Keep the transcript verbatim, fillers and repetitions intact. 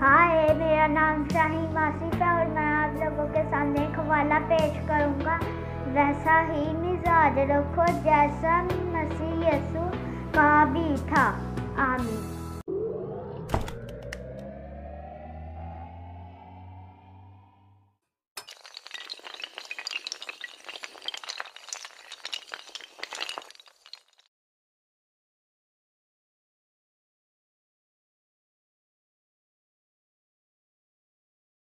हाय, मेरा नाम शाहीन आसिफ है और मैं आप लोगों के सामने एक हवाला पेश करूँगा। वैसा ही मिजाज रखो जैसा मसीह यसू का भी था।